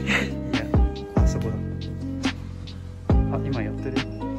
いや、あそこだ。あ、今やってる。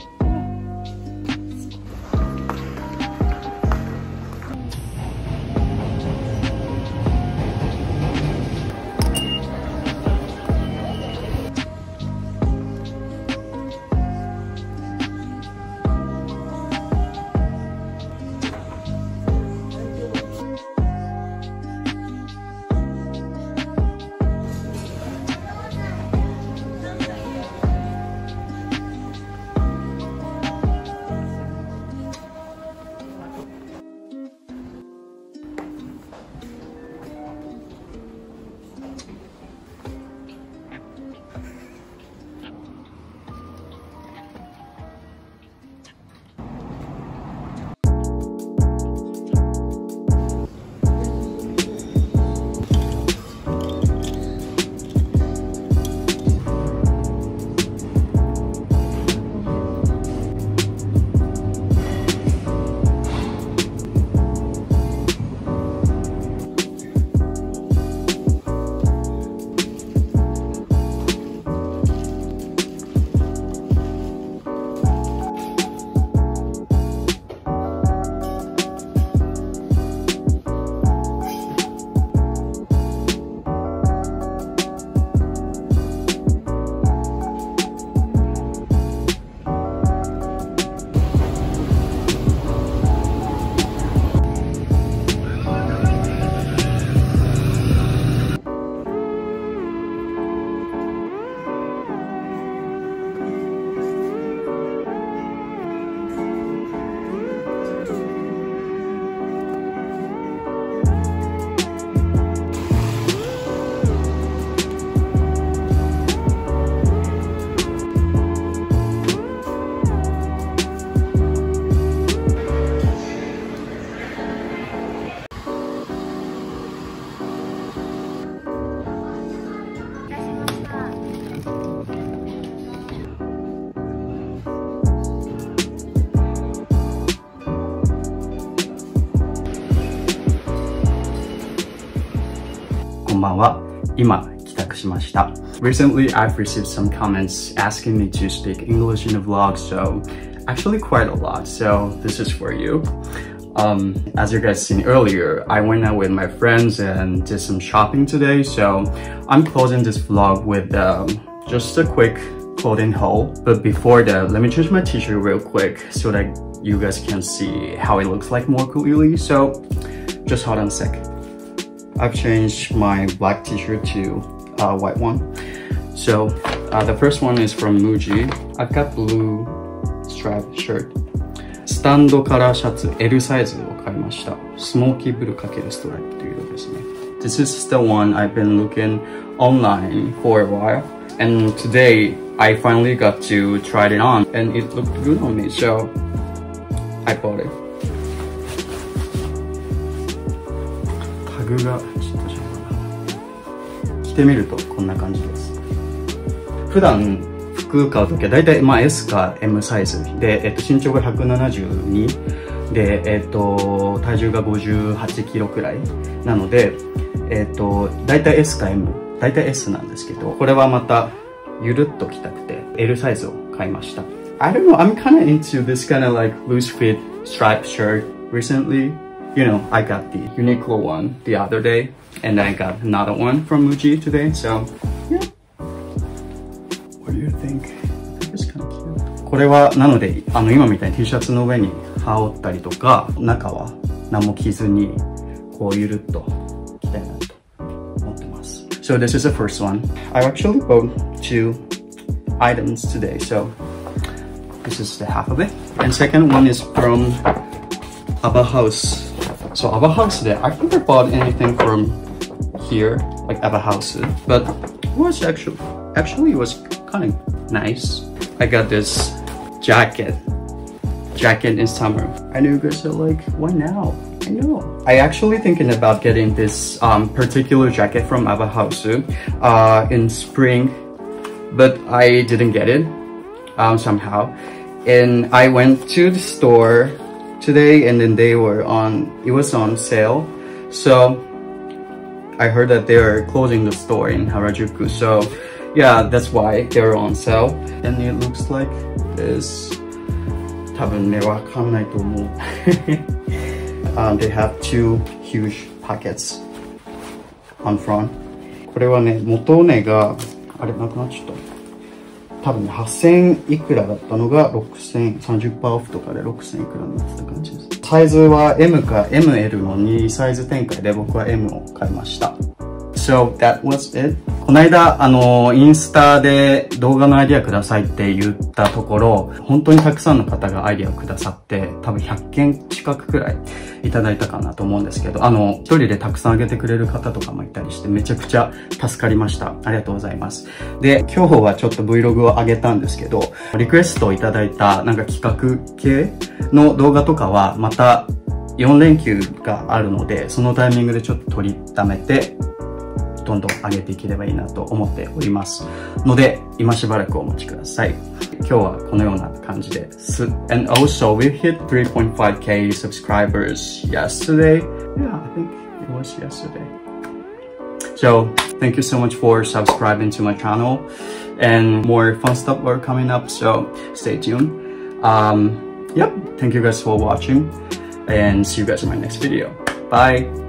こんばんは。今帰宅しました。Recently, I've received some comments asking me to speak English in the vlog, so actually quite a lot. So this is for you. As you guys seen earlier, I went out with my friends and did some shopping today. So I'm closing this vlog with just a quick clothing haul. But before that, let me change my t-shirt real quick so that you guys can see how it looks like more clearly. So just hold on a sec. I've changed my black t-shirt to a white one. So the first one is from Muji. I've got blue striped shirt. スタンドカラーシャツ L サイズを買いました。スモーキーブルー×ストライプという色ですね。This is the one I've been looking online for a while. And today I finally got to try it on and it looked good on me. So I bought it. タグがちょっと違うな。着てみるとこんな感じです。普段服買うときはだいたいS か M サイズで、身長が172で、体重が58キロくらいなので、だいたい S か M、だいたい S なんですけど、これはまたゆるっと着たくて L サイズを買いました。I don't know, I'm kind of into this kind of like loose fit striped shirt recently. You know, I got the Uniqlo one the other day, and I got another one from Muji today, so yeah. What do you think? It's kind of cute. これはなので今みたいに T シャツの上に羽織ったりとか、中は何も着ずにこうゆるっと着たいなと思ってます。So this is the first one. I actually bought 2 items today, so this is the half of it. And second one is from Aba House. So Aba House there, I've never bought anything from here, like Aba House, but it was actually it was kind of nice. I got this jacket in summer. I know you guys are like, why now? I know. I actually thinking about getting this particular jacket from Aba House in spring, but I didn't get it somehow. And I went to the store today and then it was on sale. So I heard that they are closing the store in Harajuku. So yeah, that's why they're on sale. And it looks like this. 多分ね、わかんないと思う。They have two huge pockets on front. これはね、元値が、あれ、なくなっちゃった。多分ね、8000いくらだったのが6000、30% オフとかで6000いくらになってた感じです。サイズは M か ML の2サイズ展開で僕は M を買いました。So that was it. この間、インスタで動画のアイディアくださいって言ったところ、本当にたくさんの方がアイディアをくださって、多分100件近くくらいいただいたかなと思うんですけど、一人でたくさんあげてくれる方とかもいたりして、めちゃくちゃ助かりました。ありがとうございます。で、今日はちょっと Vlog を上げたんですけど、リクエストをいただいたなんか企画系の動画とかは、また4連休があるので、そのタイミングでちょっと取りためて、どんどん上げていければいいなと思っておりますので、今しばらくお待ちください。今日はこのような感じです。And also, we hit 3.5k subscribers yesterday. Yeah, I think it was yesterday. So, thank you so much for subscribing to my channel. And more fun stuff are coming up, so stay tuned. Yep, thank you guys for watching. And see you guys in my next video. Bye!